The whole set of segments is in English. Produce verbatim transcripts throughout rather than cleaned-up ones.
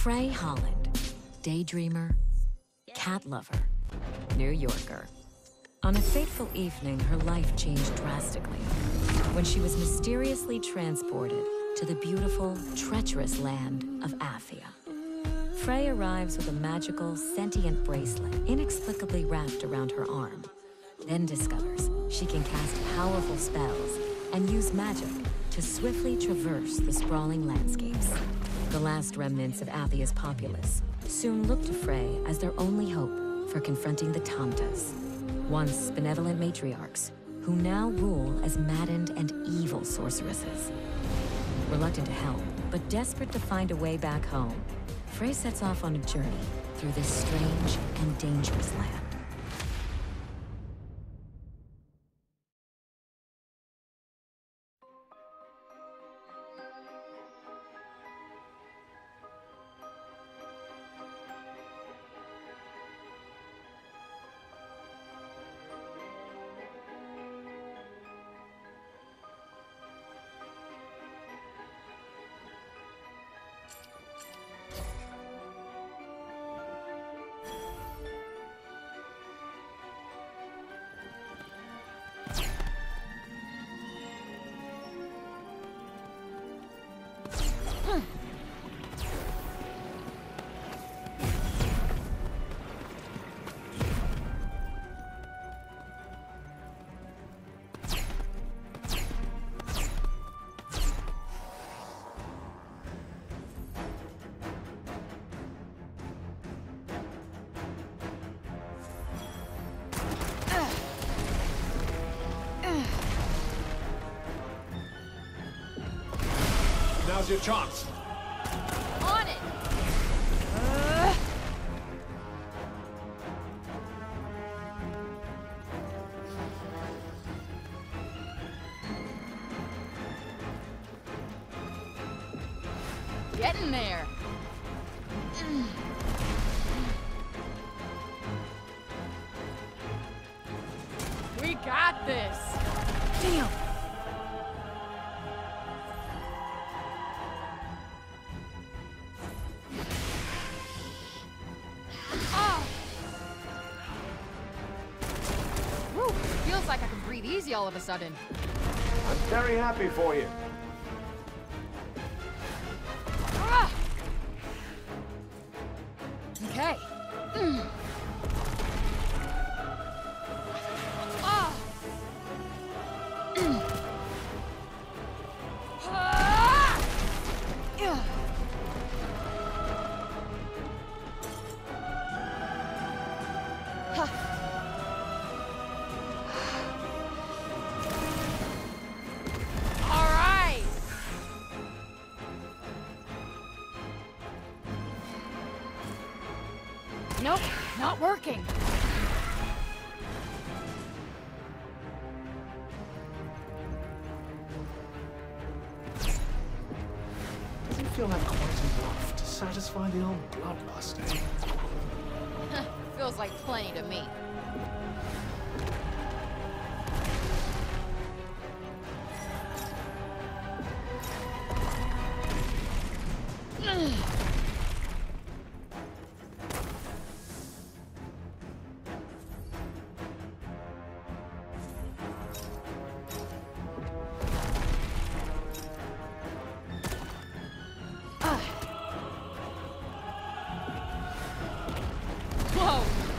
Frey Holland, daydreamer, cat lover, New Yorker. On a fateful evening, her life changed drastically when she was mysteriously transported to the beautiful, treacherous land of Athia. Frey arrives with a magical, sentient bracelet inexplicably wrapped around her arm, then discovers she can cast powerful spells and use magic to swiftly traverse the sprawling landscapes. The last remnants of Athia's populace soon look to Frey as their only hope for confronting the Tantas, once benevolent matriarchs who now rule as maddened and evil sorceresses. Reluctant to help, but desperate to find a way back home, Frey sets off on a journey through this strange and dangerous land. Now's your chance. On it! Uh... Get in there! We got this! Damn! Feels like I can breathe easy all of a sudden. I'm very happy for you. Ah! Okay. Mm. Ah! Mm. Ah! Yeah. Huh. Nope, not working. Doesn't feel like quite enough to satisfy the old bloodlust, eh? Feels like plenty to me. Whoa!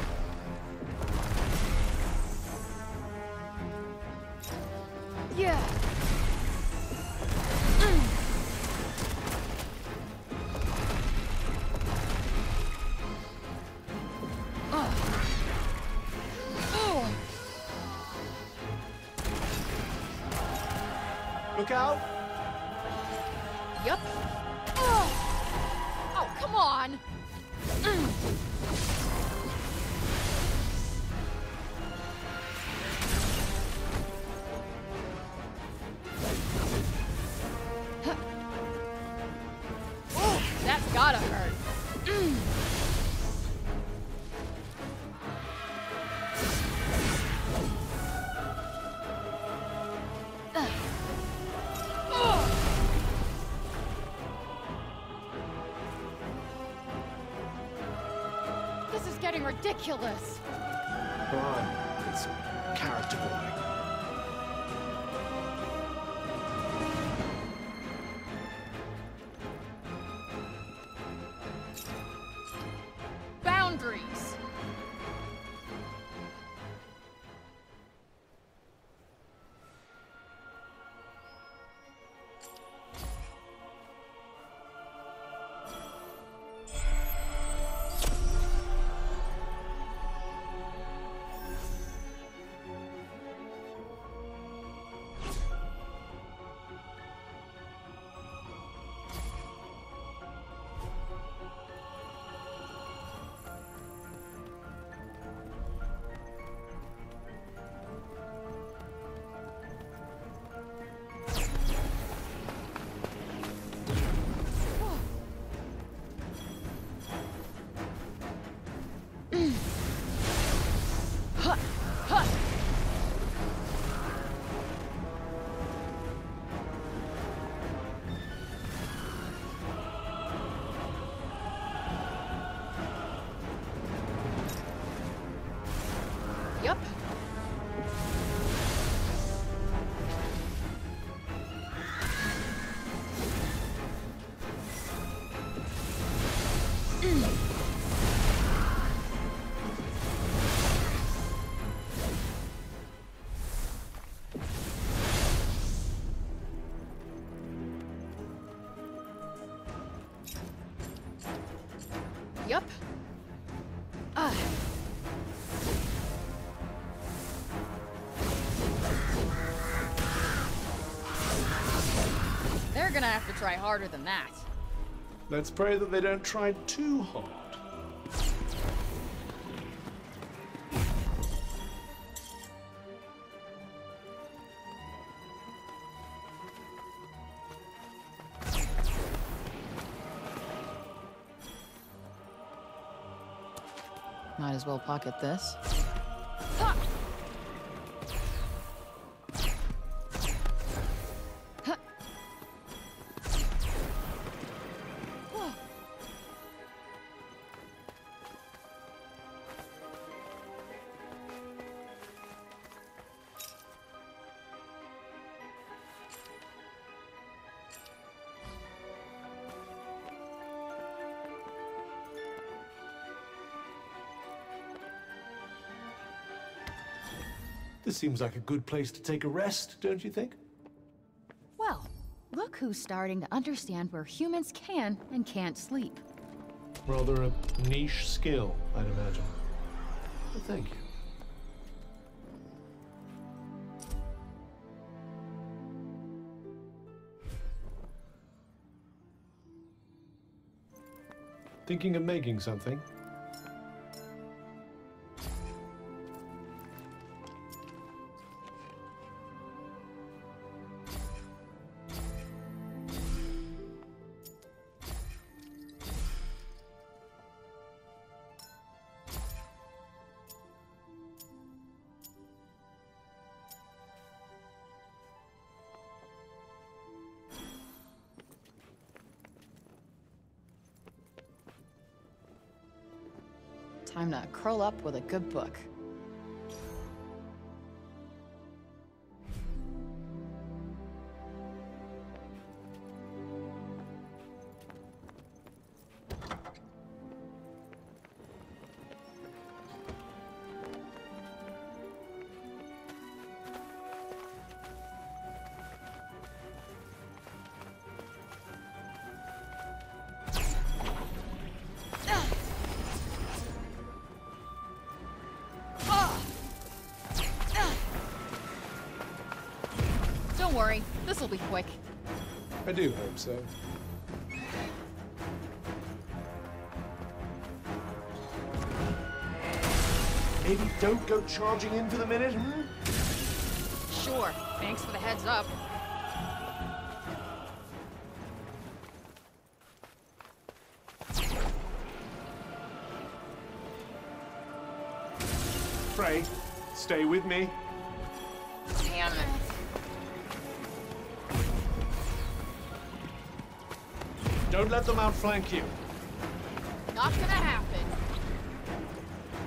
Yeah. Mm. Uh. Oh. Look out! Yep. Oh, oh come on. Mm. That's gotta hurt. Mm. Uh. Oh. ridiculous. Come on, it's character building. Boundaries. Yep. Yep. Ah. They're gonna have to try harder than that. Let's pray that they don't try too hard. Might as well pocket this. This seems like a good place to take a rest, don't you think? Well, look who's starting to understand where humans can and can't sleep. Rather a niche skill, I'd imagine. Well, thank you. Thinking of making something? Time to curl up with a good book. Don't worry, this'll be quick. I do hope so. Maybe don't go charging in for the minute, hmm? Sure, thanks for the heads up. Frey, stay with me. Damn it. Don't let them outflank you. Not gonna happen.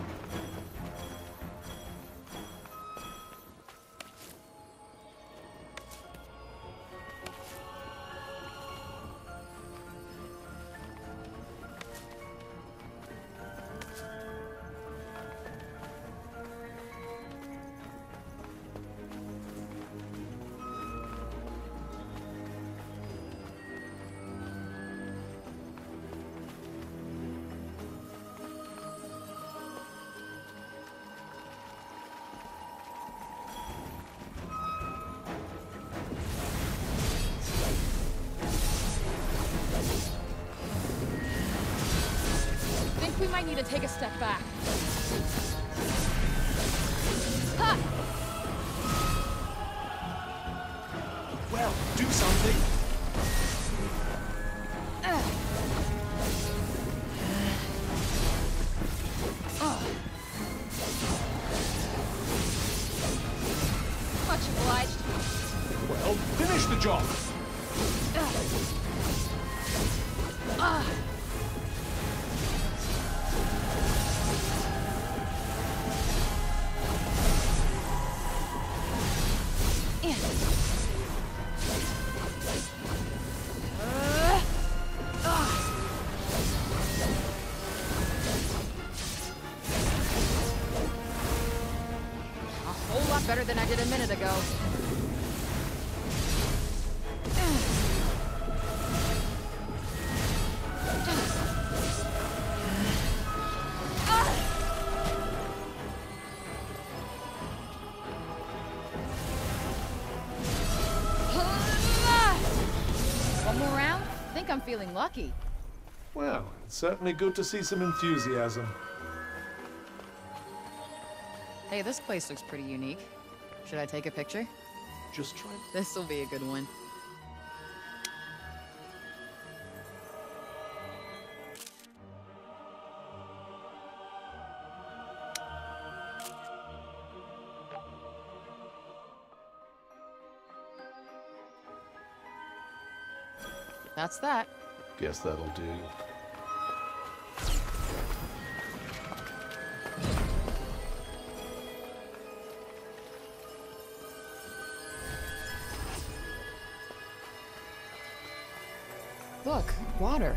might need to take a step back. Ha! Well, do something. Uh. Uh. Much obliged. Well, finish the job. Uh. Uh. Better than I did a minute ago. One more round? I think I'm feeling lucky. Well, it's certainly good to see some enthusiasm. Hey, this place looks pretty unique. Should I take a picture? Just try. This'll be a good one. That's that. Guess that'll do. Look, water.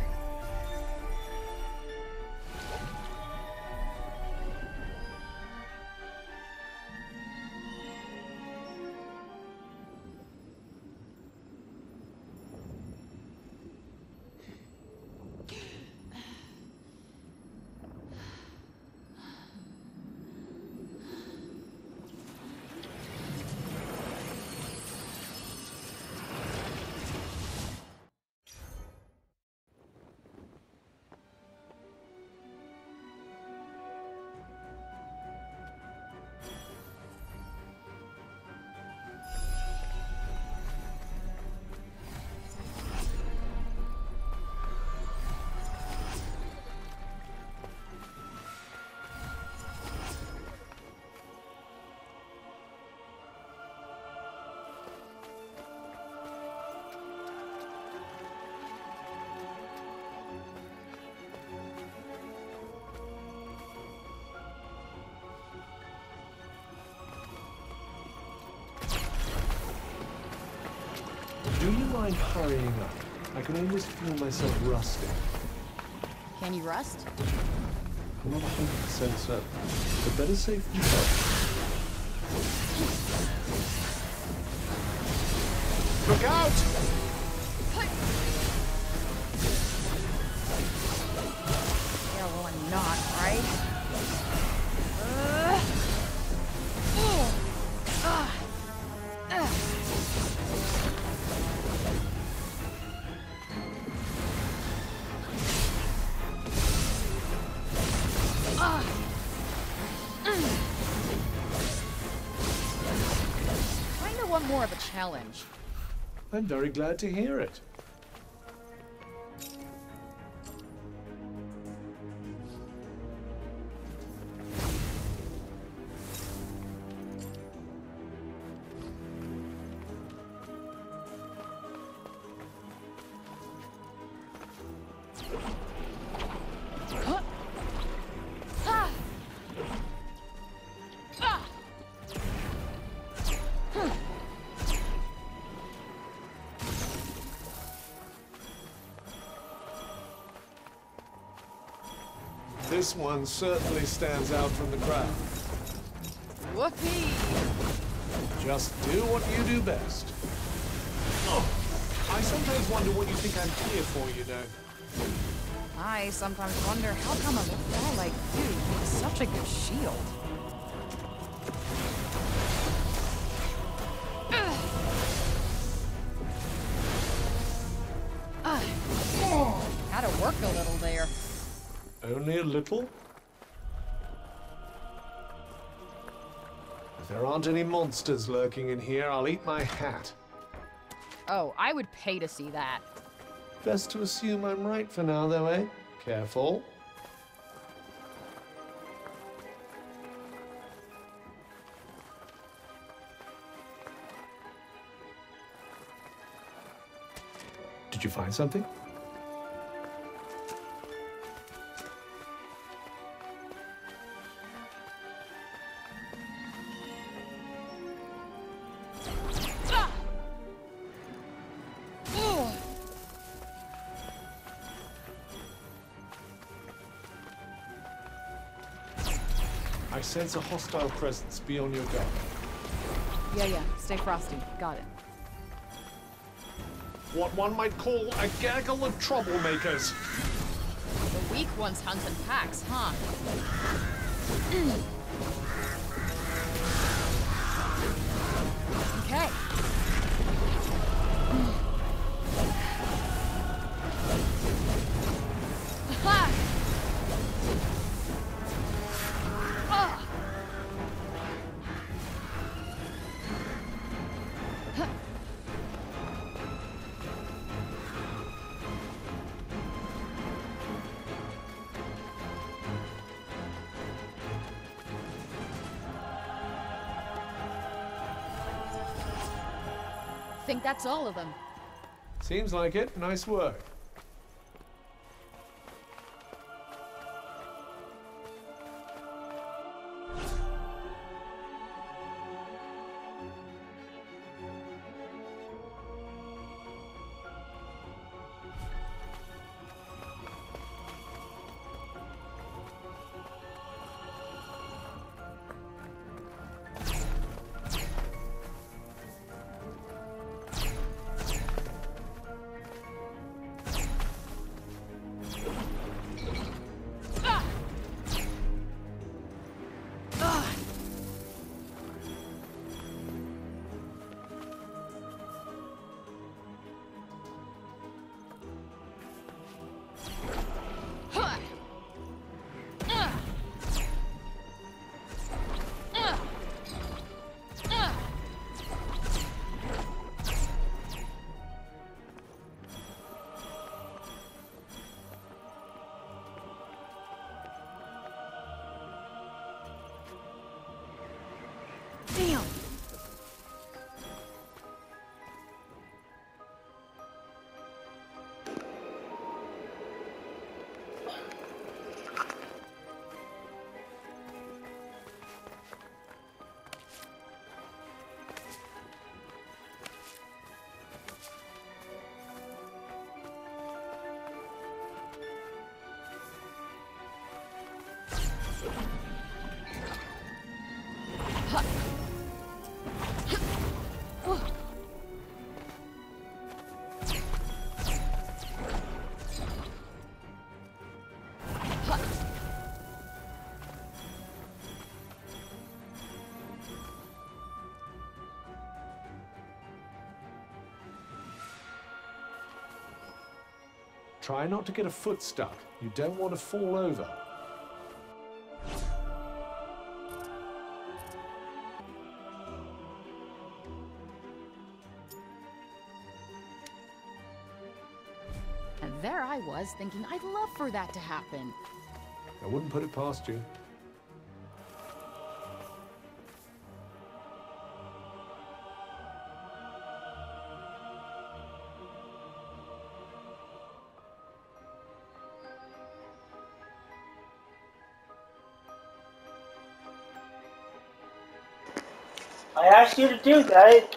Do you mind hurrying up? I can almost feel myself rusting. Can you rust? I'm not one hundred percent certain, but better safe than sorry. Look out! Yeah, well, I'm not, right? Uh, oh, uh, uh. Kinda want more of a challenge. I'm very glad to hear it. This one certainly stands out from the crowd. Whoopee! Just do what you do best. Oh, I sometimes wonder what you think I'm here for, you know. I sometimes wonder how come a guy like you has such a good shield. Uh, had to work a little there. Only a little? If there aren't any monsters lurking in here, I'll eat my hat. Oh, I would pay to see that. Best to assume I'm right for now, though, eh? Careful. Did you find something? I sense a hostile presence. Be on your guard. Yeah, yeah. Stay frosty. Got it. What one might call a gaggle of troublemakers. The weak ones hunt in packs, huh? Okay. Ha! Ah! Think that's all of them. Seems like it. Nice work. Damn! Try not to get a foot stuck. You don't want to fall over. And there I was thinking I'd love for that to happen. I wouldn't put it past you. I asked you to do that.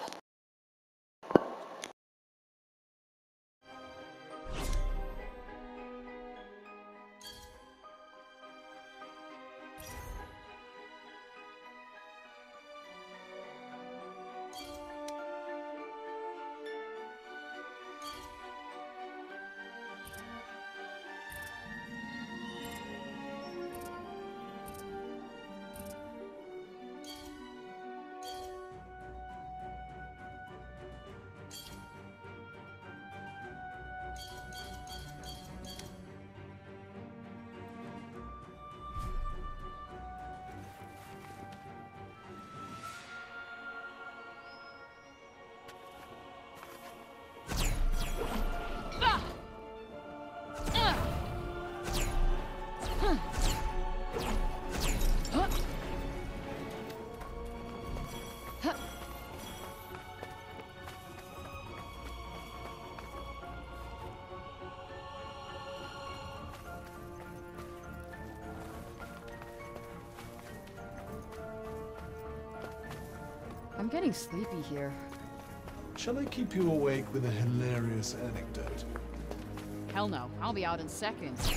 I'm getting sleepy here. Shall I keep you awake with a hilarious anecdote? Hell no. I'll be out in seconds.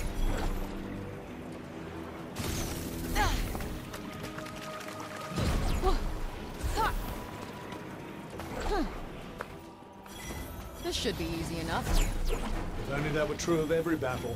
This should be easy enough. If only that were true of every battle.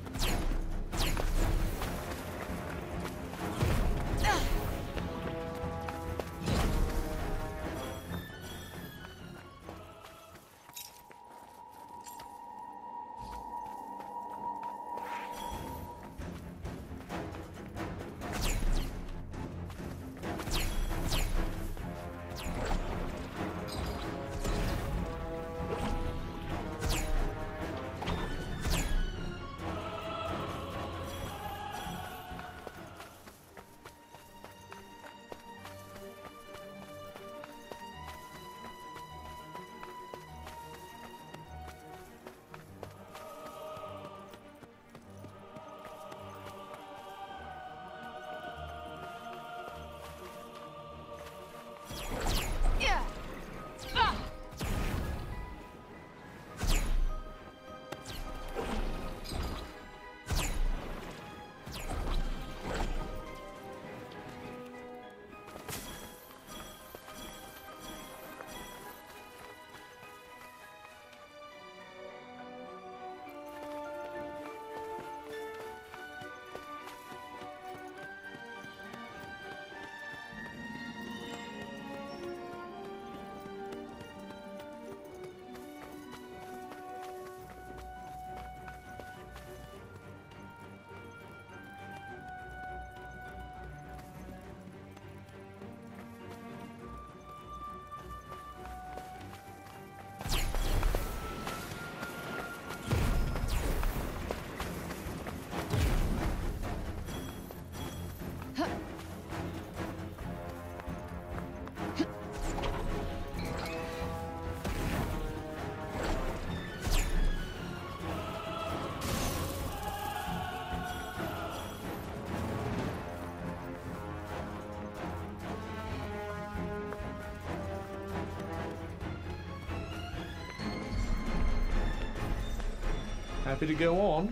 Happy to go on?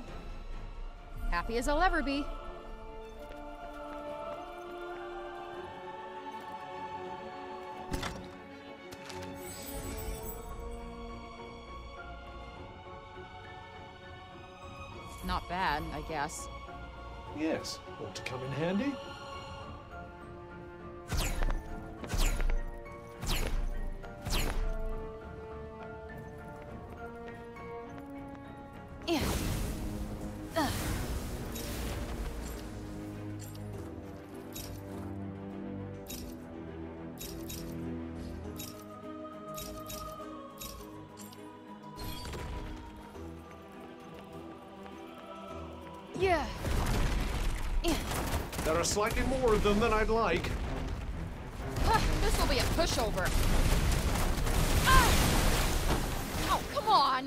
Happy as I'll ever be. Not bad, I guess. Yes, ought to come in handy. Yeah. Ugh. Yeah. Yeah. There are slightly more of them than I'd like. Huh, this will be a pushover. Ah! Oh, come on.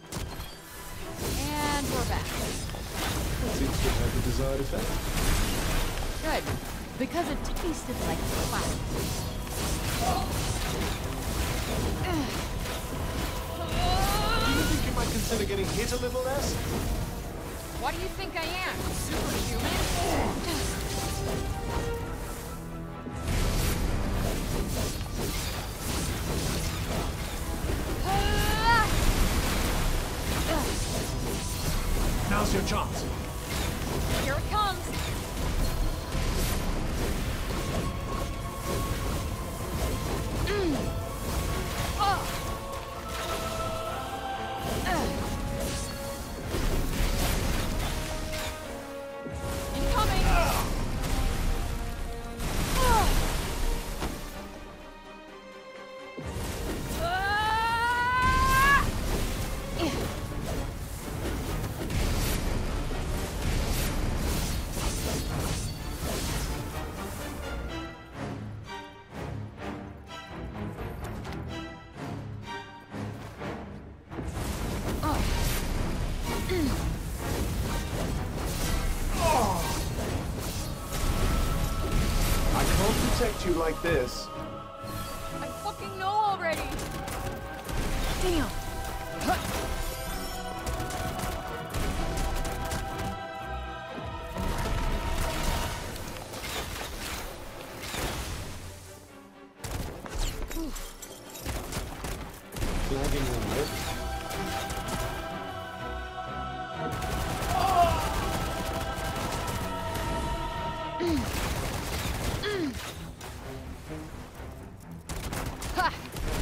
And we're back. That seems to have the desired effect. Good, because it tasted like flat. Do you think you might consider getting hit a little less? What do you think I am? Superhuman? Now's your chance. Here it comes. Mm. Oh. Uh. Incoming. Uh. Uh. Yeah. I can't protect you like this. fucking know already! Damn! Flagging on lift. Ha!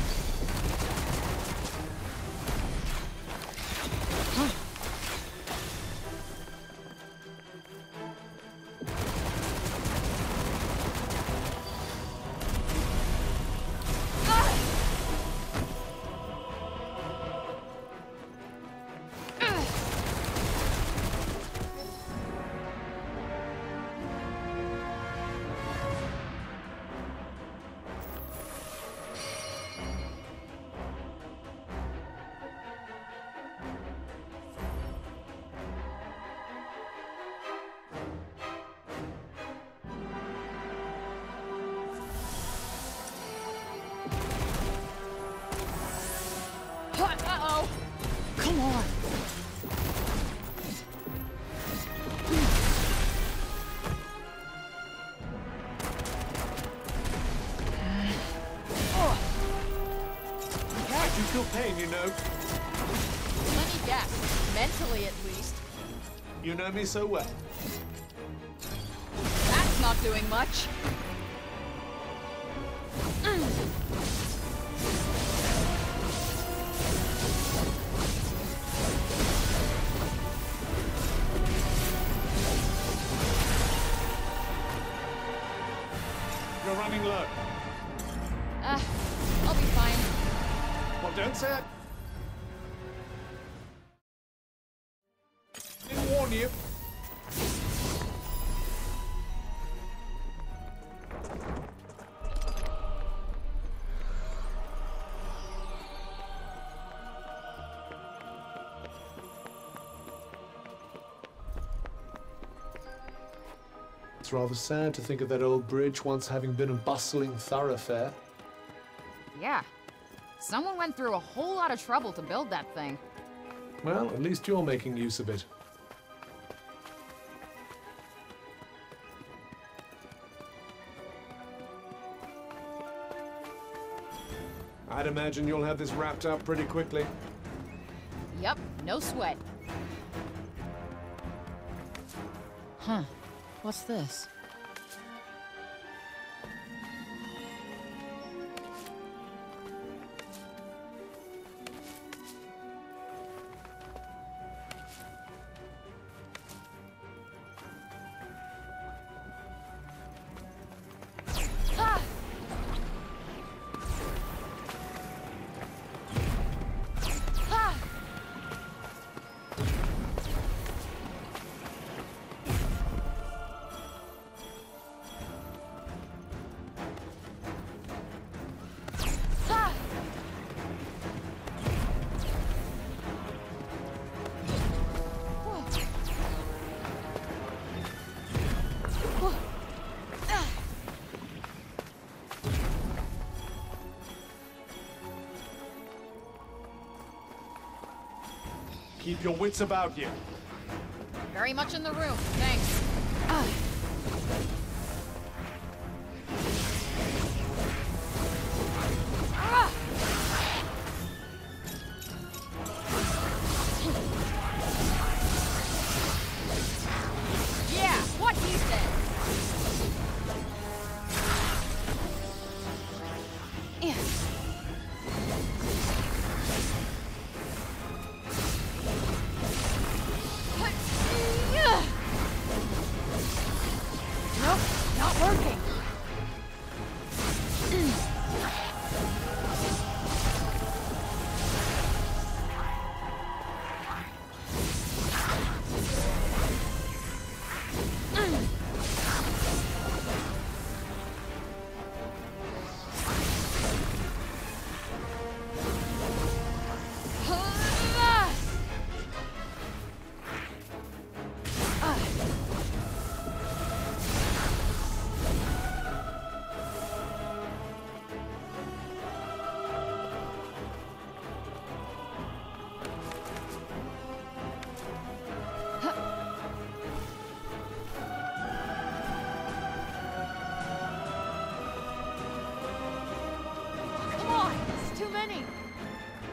Uh-oh! Come on! I do feel pain, you know. Let me guess. Mentally, at least. You know me so well. That's not doing much. You're running low. Uh, I'll be fine. Well, don't say it. Didn't warn you. It's rather sad to think of that old bridge once having been a bustling thoroughfare. Yeah. Someone went through a whole lot of trouble to build that thing. Well, at least you're making use of it. I'd imagine you'll have this wrapped up pretty quickly. Yep, no sweat. Huh. What's this? Ah! Ah! Ah! Whoa. Whoa. Ah! Keep your wits about you. Very much in the room, thanks. Ah. Ah! Yeah, what he said. Yeah.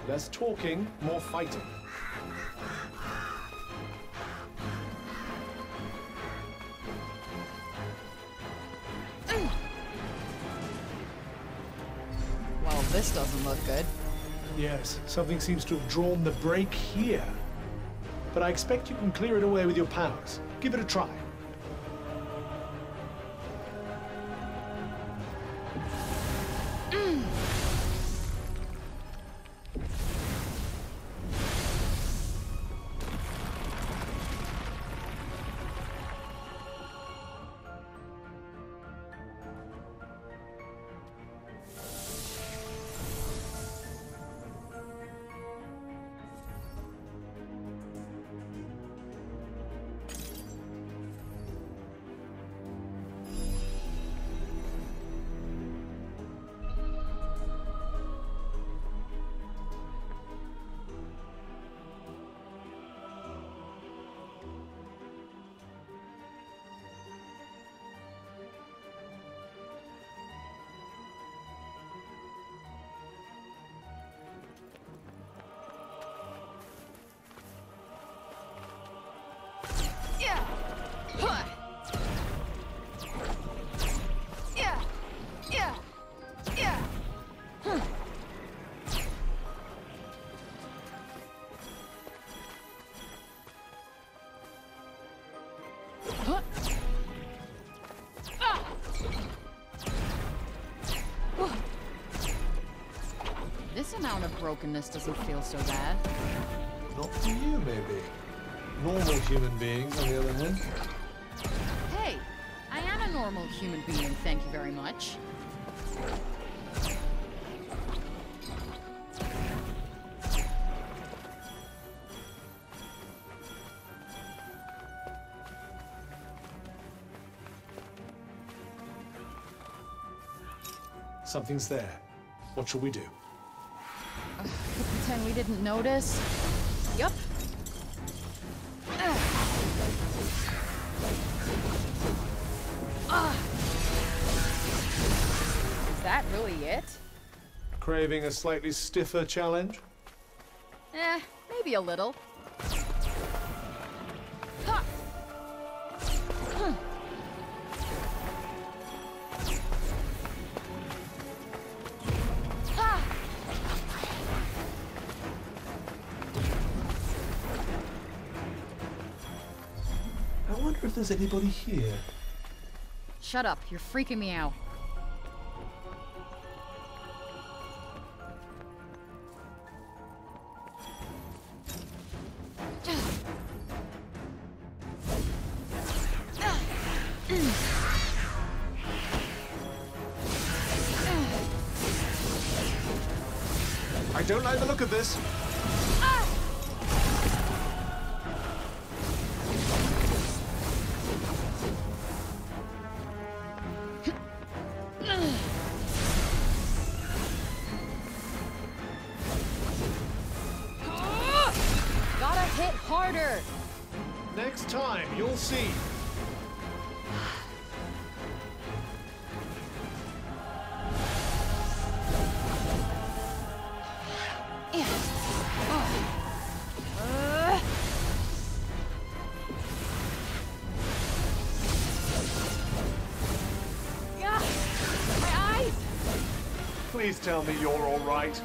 Less talking, more fighting. Well, this doesn't look good. Yes, something seems to have drawn the break here. But I expect you can clear it away with your powers. Give it a try. Yeah. Huh. Yeah. Yeah. Yeah. Huh. Huh. Ah. Whew. This amount of brokenness doesn't feel so bad. Not for you, maybe. Normal human beings, on the other hand. Hey, I am a normal human being, thank you very much. Something's there. What shall we do? Uh, pretend we didn't notice. Yup. Is that really it? Craving a slightly stiffer challenge? Eh, maybe a little. Ha! Huh. Ha! I wonder if there's anybody here. Shut up, you're freaking me out. I don't like the look of this. Gotta hit harder. Next time, you'll see. Please tell me you're all right.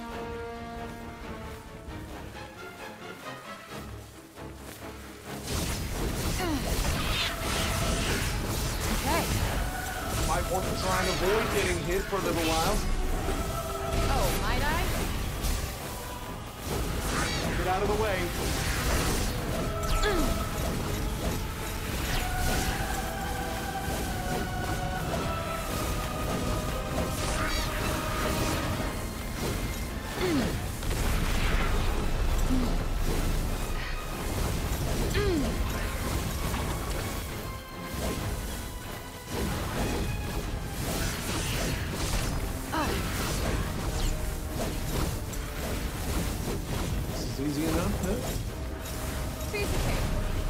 Okay. Might want to try and avoid getting hit for a little while. Oh, might I? Get out of the way. Easy enough, no? Piece of cake.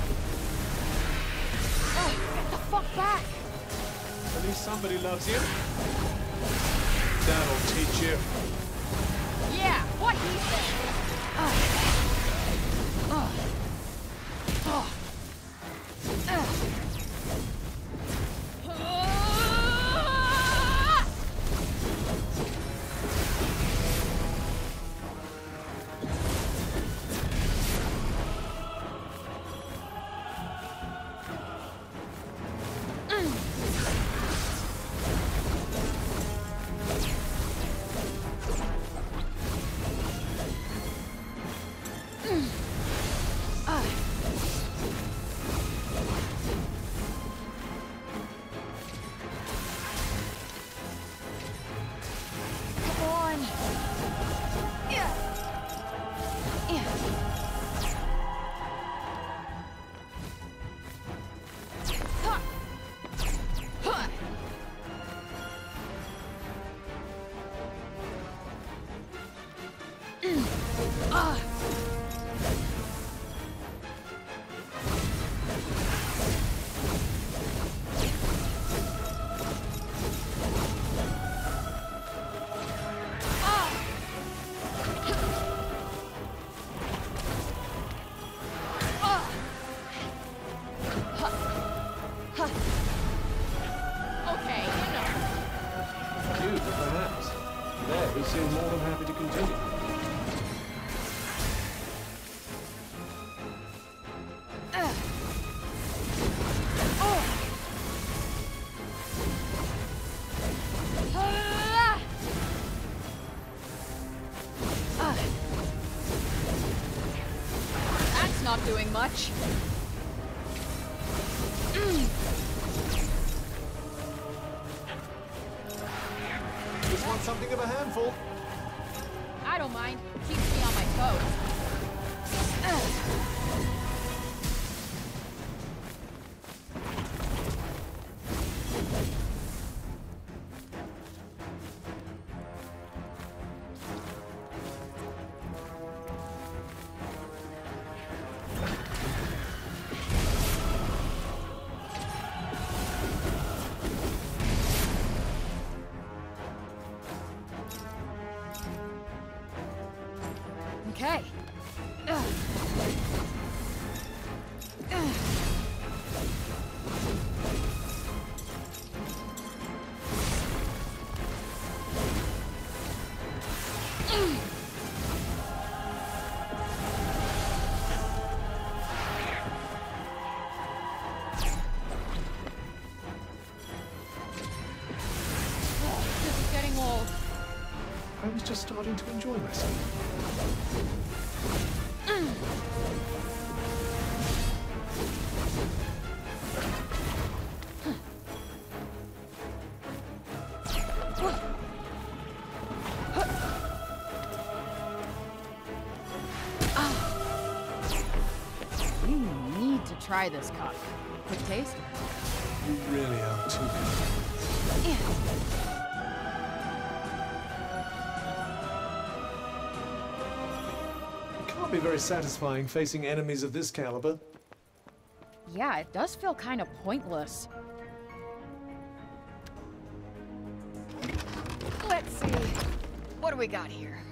Oh, get the fuck back! At least somebody loves you. That'll teach you. Yeah, what he said. seem more than happy to continue. That's not doing much. Just want something of a handful. I don't mind. Keeps me on my toes. Okay. Ugh. Ugh. This is getting old. I was just starting to enjoy myself. You need to try this cock. Quick taste. You really are too good. Yeah. Can't be very satisfying facing enemies of this caliber. Yeah, it does feel kind of pointless. Let's see. What do we got here?